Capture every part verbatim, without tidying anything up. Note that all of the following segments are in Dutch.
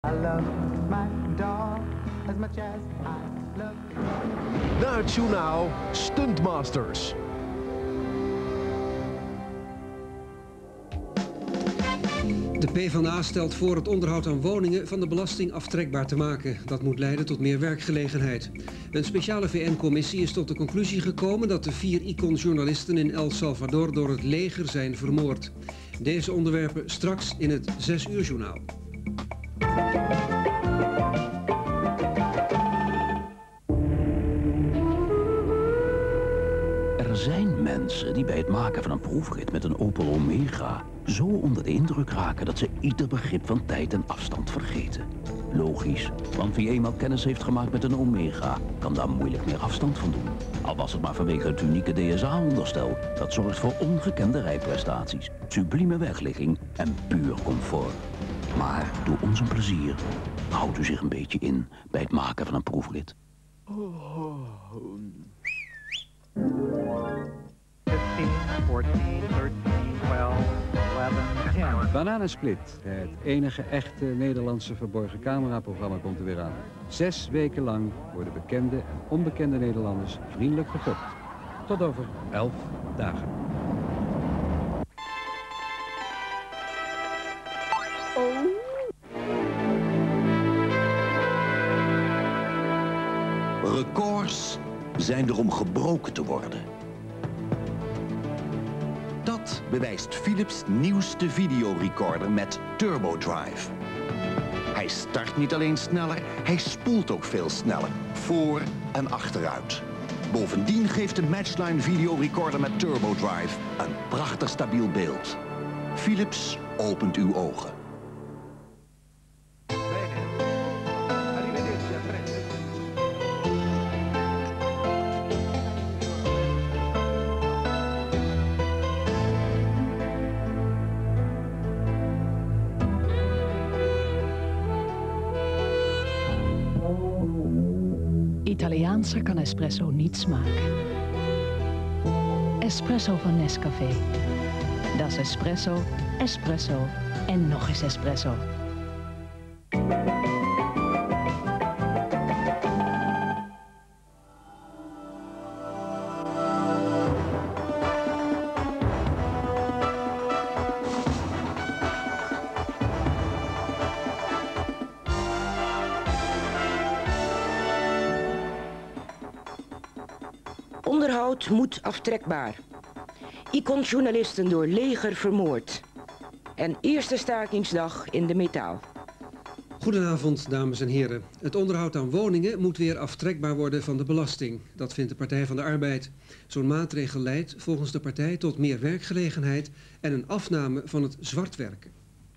I love my dog as much as I love you. Na het journaal Stuntmasters. De PvdA stelt voor het onderhoud aan woningen van de belasting aftrekbaar te maken. Dat moet leiden tot meer werkgelegenheid. Een speciale V N-commissie is tot de conclusie gekomen dat de vier Icon-journalisten in El Salvador door het leger zijn vermoord. Deze onderwerpen straks in het zes uur journaal. Er zijn mensen die bij het maken van een proefrit met een Opel Omega zo onder de indruk raken dat ze ieder begrip van tijd en afstand vergeten. Logisch, want wie eenmaal kennis heeft gemaakt met een Omega kan daar moeilijk meer afstand van doen. Al was het maar vanwege het unieke D S A-onderstel dat zorgt voor ongekende rijprestaties, sublieme wegligging en puur comfort. Maar doe ons een plezier. Houdt u zich een beetje in bij het maken van een proefrit. fifteen, fourteen, thirteen, twelve, eleven, ten. Bananensplit, het enige echte Nederlandse verborgen cameraprogramma, komt er weer aan. Zes weken lang worden bekende en onbekende Nederlanders vriendelijk gefopt. Tot over elf dagen. Records zijn er om gebroken te worden. Dat bewijst Philips' nieuwste videorecorder met TurboDrive. Hij start niet alleen sneller, hij spoelt ook veel sneller, voor en achteruit. Bovendien geeft de Matchline videorecorder met TurboDrive een prachtig stabiel beeld. Philips opent uw ogen. Italiaanser kan espresso niet smaken. Espresso van Nescafé. Dat is espresso, espresso en nog eens espresso. Onderhoud moet aftrekbaar. Icon-journalisten door leger vermoord. En eerste stakingsdag in de metaal. Goedenavond, dames en heren. Het onderhoud aan woningen moet weer aftrekbaar worden van de belasting. Dat vindt de Partij van de Arbeid. Zo'n maatregel leidt volgens de partij tot meer werkgelegenheid en een afname van het zwartwerken.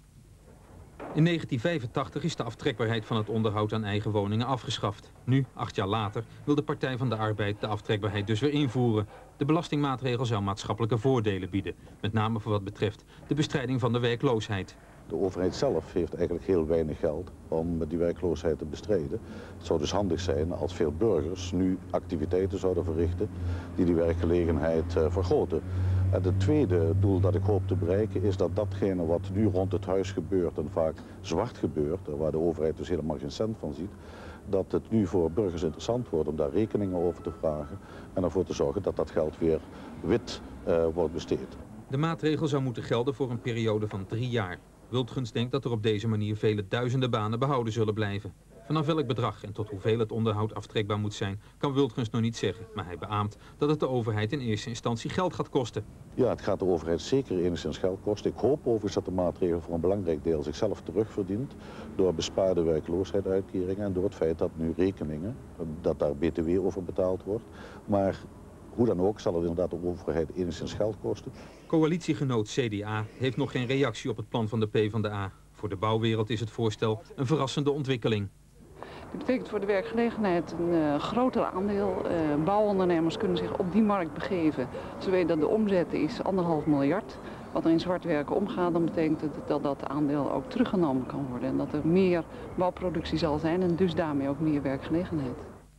In negentien vijfentachtig is de aftrekbaarheid van het onderhoud aan eigen woningen afgeschaft. Nu, acht jaar later, wil de Partij van de Arbeid de aftrekbaarheid dus weer invoeren. De belastingmaatregel zou maatschappelijke voordelen bieden, met name voor wat betreft de bestrijding van de werkloosheid. De overheid zelf heeft eigenlijk heel weinig geld om die werkloosheid te bestrijden. Het zou dus handig zijn als veel burgers nu activiteiten zouden verrichten die die werkgelegenheid uh, vergroten. En het tweede doel dat ik hoop te bereiken is dat datgene wat nu rond het huis gebeurt en vaak zwart gebeurt, waar de overheid dus helemaal geen cent van ziet, dat het nu voor burgers interessant wordt om daar rekeningen over te vragen en ervoor te zorgen dat dat geld weer wit uh, wordt besteed. De maatregel zou moeten gelden voor een periode van drie jaar. Wildguns denkt dat er op deze manier vele duizenden banen behouden zullen blijven. Vanaf welk bedrag en tot hoeveel het onderhoud aftrekbaar moet zijn, kan Wildguns nog niet zeggen. Maar hij beaamt dat het de overheid in eerste instantie geld gaat kosten. Ja, het gaat de overheid zeker enigszins geld kosten. Ik hoop overigens dat de maatregel voor een belangrijk deel zichzelf terugverdient door bespaarde werkloosheidsuitkeringen en door het feit dat nu rekeningen, dat daar B T W over betaald wordt. Maar hoe dan ook zal het inderdaad de overheid enigszins geld kosten. Coalitiegenoot C D A heeft nog geen reactie op het plan van de PvdA. Voor de bouwwereld is het voorstel een verrassende ontwikkeling. Dit betekent voor de werkgelegenheid een uh, groter aandeel. Uh, bouwondernemers kunnen zich op die markt begeven. Ze weten dat de omzet is anderhalf miljard. Wat er in zwart werken omgaat, dan betekent het dat dat aandeel ook teruggenomen kan worden. En dat er meer bouwproductie zal zijn en dus daarmee ook meer werkgelegenheid.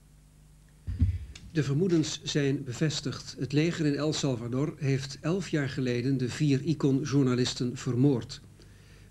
De vermoedens zijn bevestigd. Het leger in El Salvador heeft elf jaar geleden de vier Icon-journalisten vermoord.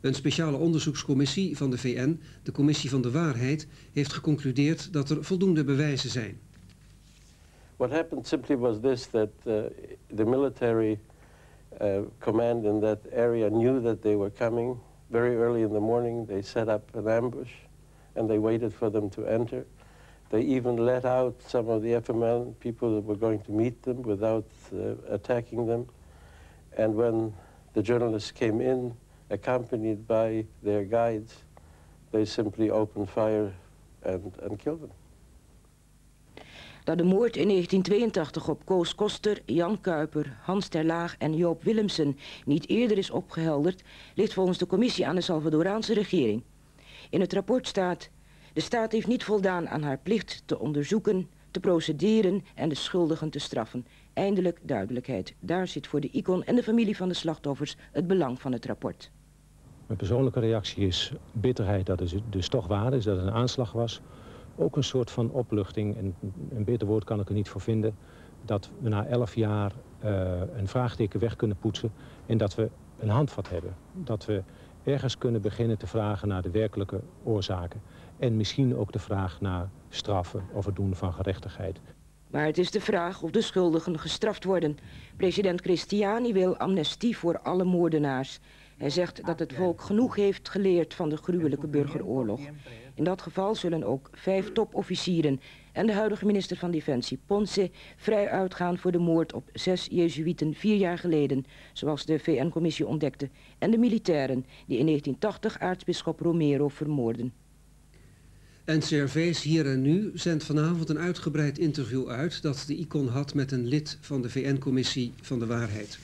Een speciale onderzoekscommissie van de V N, de Commissie van de Waarheid, heeft geconcludeerd dat er voldoende bewijzen zijn. What happened simply was this, that uh, the military uh, command in that area knew that they were coming. Very early in the morning they set up an ambush and they waited for them to enter. They even let out some of the F M L people that were going to meet them without uh, attacking them. And when the journalists came in, accompanied by their guides, they simply opened fire and, and killed them. Dat de moord in negentien tweeëntachtig op Koos Koster, Jan Kuiper, Hans ter Laag en Joop Willemsen niet eerder is opgehelderd, ligt volgens de commissie aan de Salvadoraanse regering. In het rapport staat: de staat heeft niet voldaan aan haar plicht te onderzoeken, te procederen en de schuldigen te straffen. Eindelijk duidelijkheid. Daar zit voor de I C O N en de familie van de slachtoffers het belang van het rapport. Mijn persoonlijke reactie is bitterheid dat het dus toch waar is, dat het een aanslag was. Ook een soort van opluchting, en een beter woord kan ik er niet voor vinden, dat we na elf jaar uh, een vraagteken weg kunnen poetsen en dat we een handvat hebben. Dat we ergens kunnen beginnen te vragen naar de werkelijke oorzaken. En misschien ook de vraag naar straffen of het doen van gerechtigheid. Maar het is de vraag of de schuldigen gestraft worden. President Cristiani wil amnestie voor alle moordenaars. Hij zegt dat het volk genoeg heeft geleerd van de gruwelijke burgeroorlog. In dat geval zullen ook vijf topofficieren en de huidige minister van Defensie, Ponce, vrij uitgaan voor de moord op zes Jezuïeten vier jaar geleden, zoals de V N-commissie ontdekte, en de militairen die in negentien tachtig aartsbisschop Romero vermoorden. N C R V's Hier en Nu zendt vanavond een uitgebreid interview uit dat de I C O N had met een lid van de V N-commissie van de Waarheid.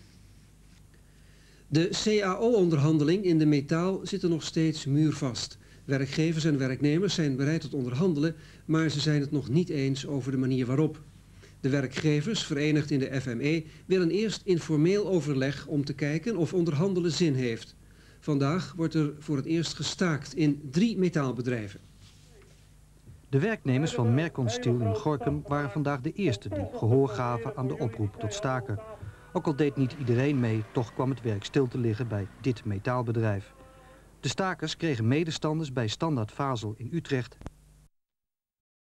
De C A O-onderhandeling in de metaal zit er nog steeds muurvast. Werkgevers en werknemers zijn bereid tot onderhandelen, maar ze zijn het nog niet eens over de manier waarop. De werkgevers, verenigd in de F M E, willen eerst informeel overleg om te kijken of onderhandelen zin heeft. Vandaag wordt er voor het eerst gestaakt in drie metaalbedrijven. De werknemers van Mercon Steel in Gorinchem waren vandaag de eerste die gehoor gaven aan de oproep tot staken. Ook al deed niet iedereen mee, toch kwam het werk stil te liggen bij dit metaalbedrijf. De stakers kregen medestanders bij Standaard Vazel in Utrecht